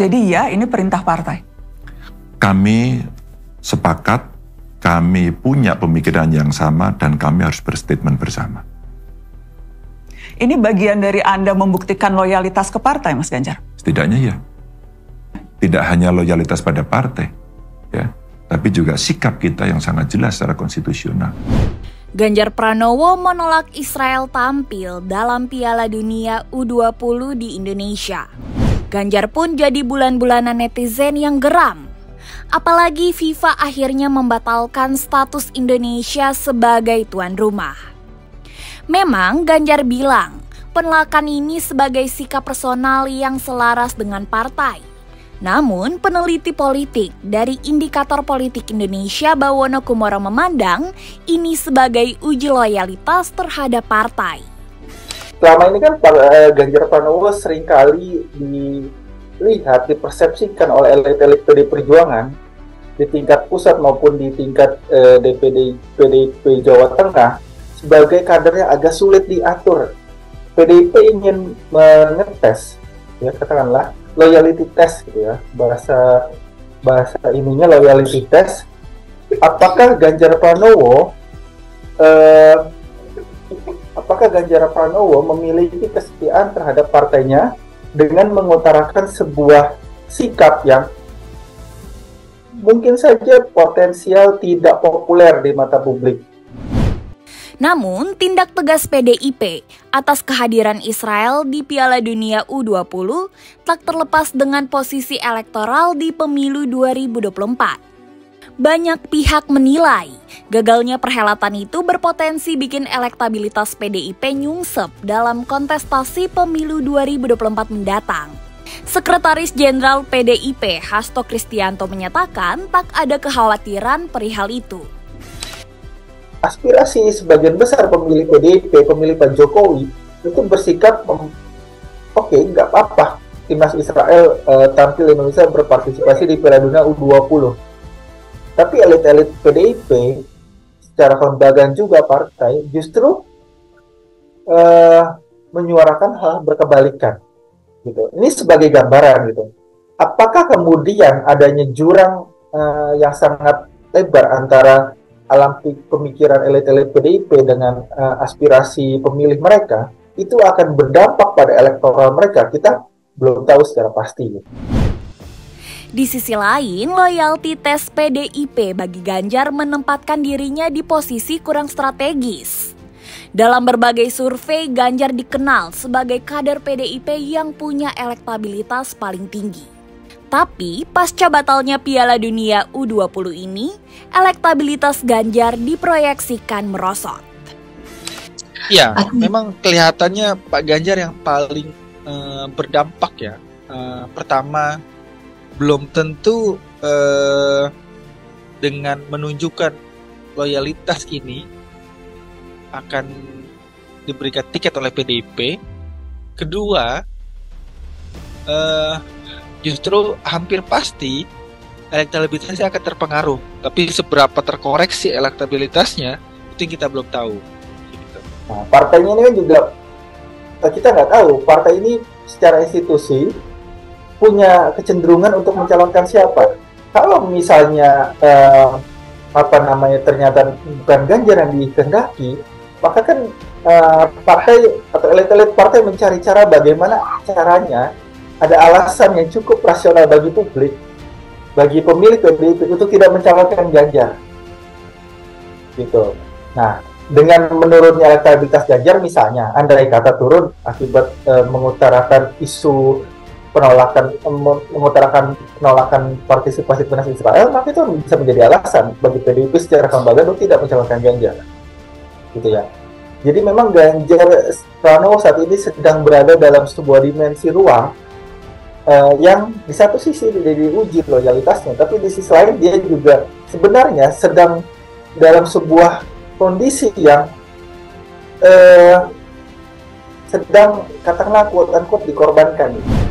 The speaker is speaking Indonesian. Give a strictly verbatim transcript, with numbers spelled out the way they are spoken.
Jadi ya, ini perintah partai. Kami sepakat, kami punya pemikiran yang sama, dan kami harus berstatement bersama. Ini bagian dari Anda membuktikan loyalitas ke partai, Mas Ganjar? Setidaknya ya. Tidak hanya loyalitas pada partai, ya, tapi juga sikap kita yang sangat jelas secara konstitusional. Ganjar Pranowo menolak Israel tampil dalam Piala Dunia U dua puluh di Indonesia. Ganjar pun jadi bulan-bulanan netizen yang geram. Apalagi FIFA akhirnya membatalkan status Indonesia sebagai tuan rumah. Memang Ganjar bilang penolakan ini sebagai sikap personal yang selaras dengan partai. Namun peneliti politik dari Indikator Politik Indonesia Bawono Kumoro memandang ini sebagai uji loyalitas terhadap partai. Selama ini kan Ganjar Pranowo seringkali dilihat, dipersepsikan oleh elit-elit P D I Perjuangan di tingkat pusat maupun di tingkat eh, D P D P D I P Jawa Tengah sebagai kadernya agak sulit diatur. P D I P ingin mengetes, ya katakanlah loyalty test gitu ya, bahasa bahasa ininya loyalty test. Apakah Ganjar Pranowo eh, apakah Ganjar Pranowo memiliki kesetiaan terhadap partainya dengan mengutarakan sebuah sikap yang mungkin saja potensial tidak populer di mata publik. Namun, tindak tegas P D I P atas kehadiran Israel di Piala Dunia U dua puluh tak terlepas dengan posisi elektoral di pemilu dua ribu dua puluh empat. Banyak pihak menilai gagalnya perhelatan itu berpotensi bikin elektabilitas P D I P nyungsep dalam kontestasi pemilu dua ribu dua puluh empat mendatang. Sekretaris Jenderal P D I P Hasto Kristianto menyatakan tak ada kekhawatiran perihal itu. Aspirasi sebagian besar pemilih P D I P, pemilih Pak Jokowi, itu bersikap, oke, okay, nggak apa-apa timnas Israel uh, tampil Indonesia berpartisipasi di Piala Dunia U dua puluh. Tapi elit-elit P D I P, secara kelembagaan juga partai, justru uh, menyuarakan hal berkebalikan. Gitu. Ini sebagai gambaran gitu. Apakah kemudian adanya jurang uh, yang sangat lebar antara alam pemikiran elit-elit P D I P dengan uh, aspirasi pemilih mereka, itu akan berdampak pada elektoral mereka? Kita belum tahu secara pasti. Di sisi lain, loyalty tes P D I P bagi Ganjar menempatkan dirinya di posisi kurang strategis. Dalam berbagai survei, Ganjar dikenal sebagai kader P D I P yang punya elektabilitas paling tinggi. Tapi, pasca batalnya Piala Dunia U dua puluh ini, elektabilitas Ganjar diproyeksikan merosot. Ya, memang kelihatannya Pak Ganjar yang paling uh, berdampak ya. Uh, pertama, belum tentu uh, dengan menunjukkan loyalitas ini akan diberikan tiket oleh P D I P. Kedua, uh, justru hampir pasti elektabilitasnya akan terpengaruh. Tapi seberapa terkoreksi elektabilitasnya itu yang kita belum tahu. Gitu. Nah, partainya ini kan juga kita nggak tahu. Partai ini secara institusi punya kecenderungan untuk mencalonkan siapa. Kalau misalnya eh, apa namanya ternyata bukan Ganjar yang dikehendaki, maka kan eh, partai atau elit-elit partai mencari cara bagaimana caranya ada alasan yang cukup rasional bagi publik, bagi pemilih P D I P untuk tidak mencalonkan Ganjar. Gitu. Nah, dengan menurunnya elektabilitas Ganjar misalnya, andai kata turun akibat e, mengutarakan isu penolakan, e, mengutarakan penolakan partisipasi timnas Israel, maka itu bisa menjadi alasan bagi P D I P secara kelembagaan untuk tidak mencalonkan Ganjar. Gitu ya. Jadi memang Ganjar Pranowo saat ini sedang berada dalam sebuah dimensi ruang Uh, yang di satu sisi dia diuji loyalitasnya, tapi di sisi lain dia juga sebenarnya sedang dalam sebuah kondisi yang uh, sedang katakanlah quote unquote dikorbankan.